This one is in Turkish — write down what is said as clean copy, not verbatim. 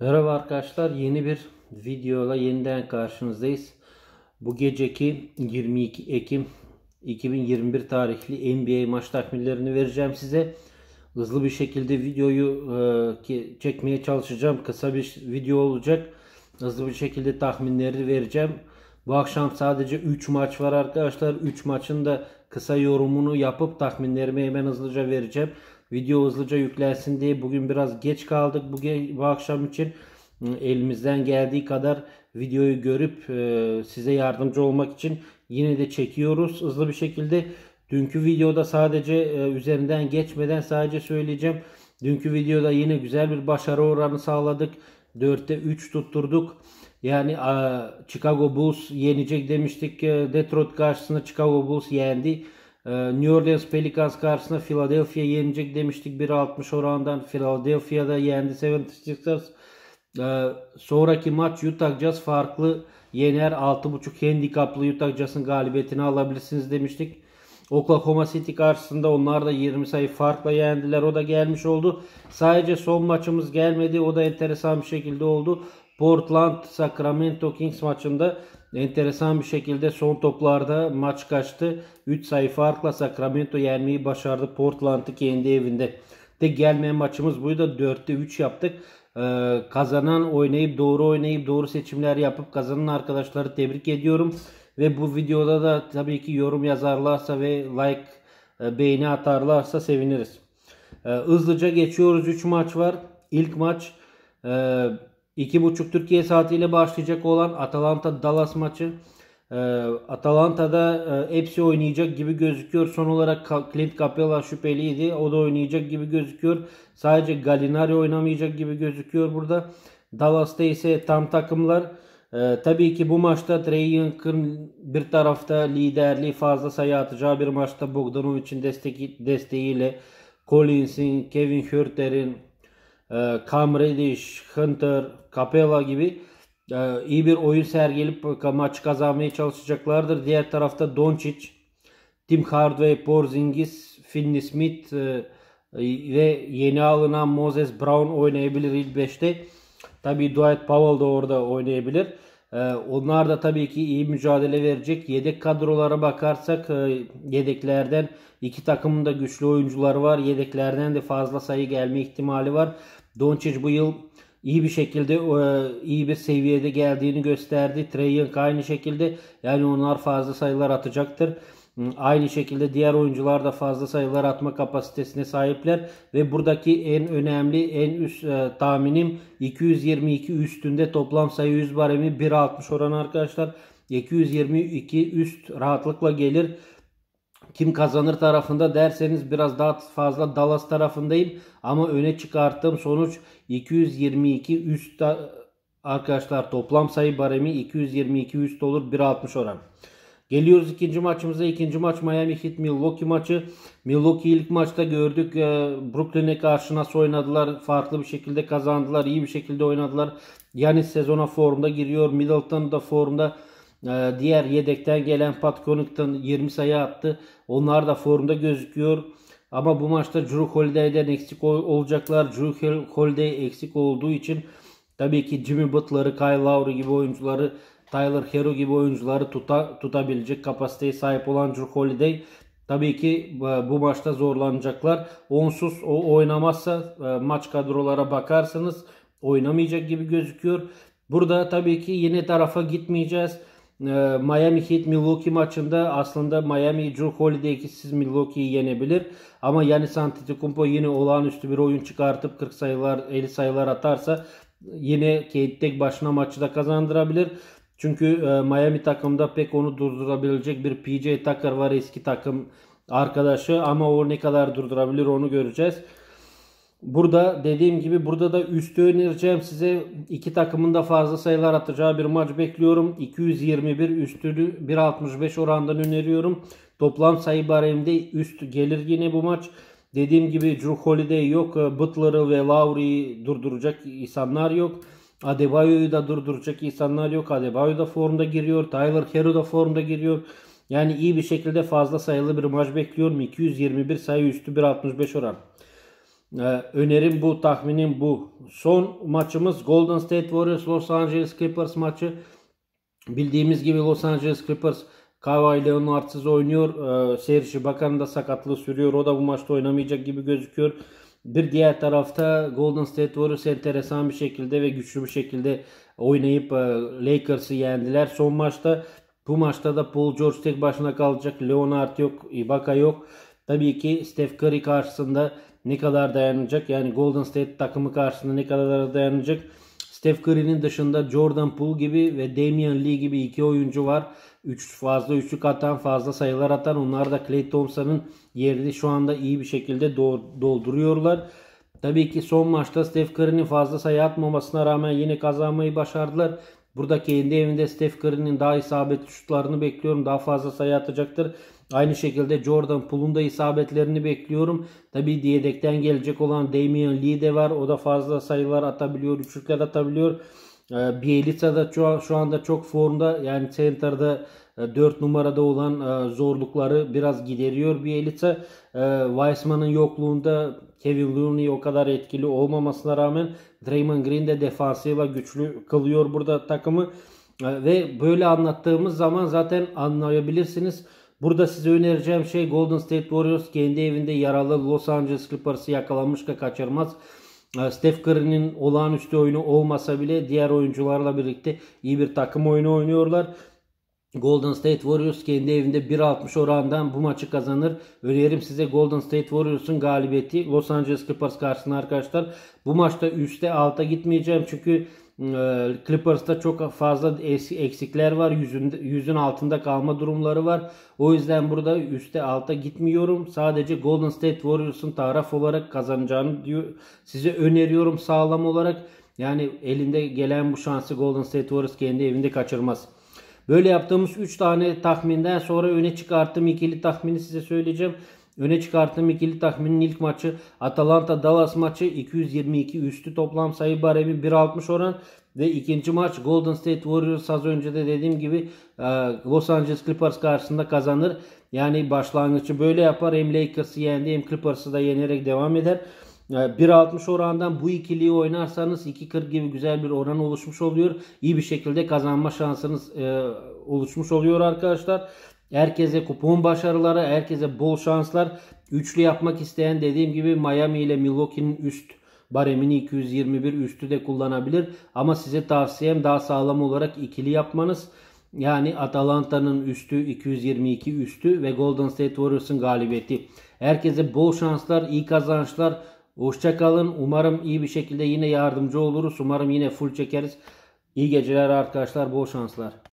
Merhaba arkadaşlar, yeni bir videoyla yeniden karşınızdayız. Bu geceki 22 Ekim 2021 tarihli NBA maç tahminlerini vereceğim size. Hızlı bir şekilde videoyu çekmeye çalışacağım. Kısa bir video olacak. Hızlı bir şekilde tahminleri vereceğim. Bu akşam sadece 3 maç var arkadaşlar. 3 maçın da kısa yorumunu yapıp tahminlerimi hemen hızlıca vereceğim. Video hızlıca yüklensin diye bugün biraz geç kaldık bu akşam için. Elimizden geldiği kadar videoyu görüp size yardımcı olmak için yine de çekiyoruz hızlı bir şekilde. Dünkü videoda sadece üzerinden geçmeden sadece söyleyeceğim. Dünkü videoda yine güzel bir başarı oranı sağladık. 4'te 3 tutturduk. Yani Chicago Bulls yenecek demiştik. Detroit karşısında Chicago Bulls yendi. New Orleans Pelicans karşısında Philadelphia yenecek demiştik 1.60 orandan. Philadelphia'da yendi 76ers. Sonraki maç Utah Jazz farklı yener, 6.5 handikaplı Utah Jazz'ın galibiyetini alabilirsiniz demiştik. Oklahoma City karşısında onlar da 20 sayı farkla yendiler. O da gelmiş oldu. Sadece son maçımız gelmedi. O da enteresan bir şekilde oldu. Portland Sacramento Kings maçında enteresan bir şekilde son toplarda maç kaçtı. 3 sayı farkla Sacramento yenmeyi başardı Portland'ı kendi evinde. Tek gelmeyen maçımız buydu. 4'te 3 yaptık. Kazanan oynayıp doğru seçimler yapıp kazanan arkadaşları tebrik ediyorum. Ve bu videoda da tabii ki yorum yazarlarsa ve like beğeni atarlarsa seviniriz. Hızlıca geçiyoruz. 3 maç var. İlk maç 2.30 Türkiye saatiyle başlayacak olan Atalanta Dallas maçı. Atalanta'da hepsi oynayacak gibi gözüküyor. Son olarak Clint Capela şüpheliydi. O da oynayacak gibi gözüküyor. Sadece Gallinari oynamayacak gibi gözüküyor burada. Dallas'ta ise tam takımlar. Tabii ki bu maçta Trae Young'ın bir tarafta liderliği, fazla sayı atacağı bir maçta Bogdanovic'in desteğiyle Collins'in, Kevin Huerter'in, Cam Reddish, Hunter, Capela gibi iyi bir oyun sergileyip maçı kazanmaya çalışacaklardır. Diğer tarafta Doncic, Tim Hardaway, Porzingis, Finney Smith ve yeni alınan Moses Brown oynayabilir ilk 5'te. Tabii Dwight Powell da orada oynayabilir. Onlar da tabii ki iyi mücadele verecek. Yedek kadrolara bakarsak yedeklerden iki takımın da güçlü oyuncuları var. Yedeklerden de fazla sayı gelme ihtimali var. Doncic bu yıl iyi bir şekilde iyi bir seviyede geldiğini gösterdi. Trae Young aynı şekilde, yani onlar fazla sayılar atacaktır. Aynı şekilde diğer oyuncular da fazla sayılar atma kapasitesine sahipler ve buradaki en önemli en üst tahminim 222 üstünde toplam sayı 100 baremi 1.60 oranı arkadaşlar. 222 üst rahatlıkla gelir. Kim kazanır tarafında derseniz biraz daha fazla Dallas tarafındayım ama öne çıkarttığım sonuç 222 üst arkadaşlar, toplam sayı baremi 222 üst olur, 1.60 oran. Geliyoruz ikinci maçımıza. İkinci maç Miami Heat Milwaukee maçı. Milwaukee ilk maçta gördük. Brooklyn'e karşı nasıl oynadılar. Farklı bir şekilde kazandılar. İyi bir şekilde oynadılar. Giannis sezona formda giriyor. Middleton da formda. Diğer yedekten gelen Pat Connaughton 20 sayı attı. Onlar da formda gözüküyor. Ama bu maçta Jrue Holiday'den eksik olacaklar. Jrue Holiday eksik olduğu için tabii ki Jimmy Butler'ı, Kyle Lowry gibi oyuncuları, Tyler Hero gibi oyuncuları tutabilecek kapasiteye sahip olan Jrue Holiday tabii ki bu maçta zorlanacaklar. Onsuz o oynamazsa maç kadrolara bakarsanız oynamayacak gibi gözüküyor. Burada tabii ki yine tarafa gitmeyeceğiz. Miami Heat Milwaukee maçında aslında Miami Jrue Holiday ikisiz Milwaukee'yi yenebilir. Ama Giannis Antetokounmpo yine olağanüstü bir oyun çıkartıp 40 sayılar 50 sayılar atarsa yine tek başına maçı da kazandırabilir. Çünkü Miami takımda pek onu durdurabilecek bir PJ Tucker var, eski takım arkadaşı, ama o ne kadar durdurabilir onu göreceğiz. Burada dediğim gibi burada da üstü önereceğim size. İki takımın da fazla sayılar atacağı bir maç bekliyorum. 221 üstünü 1.65 orandan öneriyorum. Toplam sayı bareminde üst gelir yine bu maç. Dediğim gibi Jrue Holiday yok. Butler'ı ve Lowry'yi durduracak insanlar yok. Adebayo'yu da durduracak insanlar yok. Adebayo da formda giriyor. Tyler Hero da formda giriyor. Yani iyi bir şekilde fazla sayılı bir maç bekliyorum. 221 sayı üstü 1.65 oran. Önerim bu, tahminim bu. Son maçımız Golden State Warriors Los Angeles Clippers maçı. Bildiğimiz gibi Los Angeles Clippers Kawhi Leonard'sız oynuyor. Serge Ibaka'nın da sakatlığı sürüyor. O da bu maçta oynamayacak gibi gözüküyor. Bir diğer tarafta Golden State Warriors enteresan bir şekilde ve güçlü bir şekilde oynayıp Lakers'ı yendiler son maçta. Bu maçta da Paul George tek başına kalacak. Leonard yok, Ibaka yok. Tabii ki Steph Curry karşısında ne kadar dayanacak? Yani Golden State takımı karşısında ne kadar dayanacak? Steph Curry'nin dışında Jordan Poole gibi ve Damian Lee gibi iki oyuncu var. Fazla üçlük atan, fazla sayılar atan. Onlar da Klay Thompson'ın yerini şu anda iyi bir şekilde dolduruyorlar. Tabii ki son maçta Steph Curry'nin fazla sayı atmamasına rağmen yine kazanmayı başardılar. Burada kendi evinde Steph Curry'nin daha isabetli şutlarını bekliyorum. Daha fazla sayı atacaktır. Aynı şekilde Jordan Poole'un da isabetlerini bekliyorum. Tabii yedekten gelecek olan Damian Lee de var. O da fazla sayılar atabiliyor, üçlükler atabiliyor. Bjelica da şu anda çok formda. Yani center'da 4 numarada olan zorlukları biraz gideriyor Bjelica. Weissman'ın yokluğunda Kevin Looney o kadar etkili olmamasına rağmen Draymond Green de defansif ve güçlü kılıyor burada takımı. Ve böyle anlattığımız zaman zaten anlayabilirsiniz. Burada size önereceğim şey Golden State Warriors kendi evinde yaralı Los Angeles Clippers'ı yakalamış da kaçırmaz. Steph Curry'nin olağanüstü oyunu olmasa bile diğer oyuncularla birlikte iyi bir takım oyunu oynuyorlar. Golden State Warriors kendi evinde 1.60 orandan bu maçı kazanır. Önerim size Golden State Warriors'ın galibiyeti Los Angeles Clippers karşısında arkadaşlar. Bu maçta üstte alta gitmeyeceğim çünkü Clippers'ta çok fazla eksikler var. Yüzün altında kalma durumları var. O yüzden burada üstte alta gitmiyorum. Sadece Golden State Warriors'ın taraf olarak kazanacağını size öneriyorum sağlam olarak. Yani elinde gelen bu şansı Golden State Warriors kendi evinde kaçırmaz. Böyle yaptığımız 3 tane tahminden sonra öne çıkarttığım ikili tahmini size söyleyeceğim. Öne çıkarttığım ikili tahminin ilk maçı Atalanta Dallas maçı 222 üstü toplam sayı baremi 1.60 oran. Ve ikinci maç Golden State Warriors az önce de dediğim gibi Los Angeles Clippers karşısında kazanır. Yani başlangıcı böyle yapar. Hem Lakers'ı yendi hem Clippers'ı da yenerek devam eder. 1.60 orandan bu ikiliyi oynarsanız 2.40 gibi güzel bir oran oluşmuş oluyor. İyi bir şekilde kazanma şansınız oluşmuş oluyor arkadaşlar. Herkese kupon başarıları, herkese bol şanslar. Üçlü yapmak isteyen dediğim gibi Miami ile Milwaukee'nin üst baremini 221 üstü de kullanabilir. Ama size tavsiyem daha sağlam olarak ikili yapmanız. Yani Atalanta'nın üstü 222 üstü ve Golden State Warriors'ın galibiyeti. Herkese bol şanslar, iyi kazançlar. Hoşça kalın. Umarım iyi bir şekilde yine yardımcı oluruz. Umarım yine full çekeriz. İyi geceler arkadaşlar. Bol şanslar.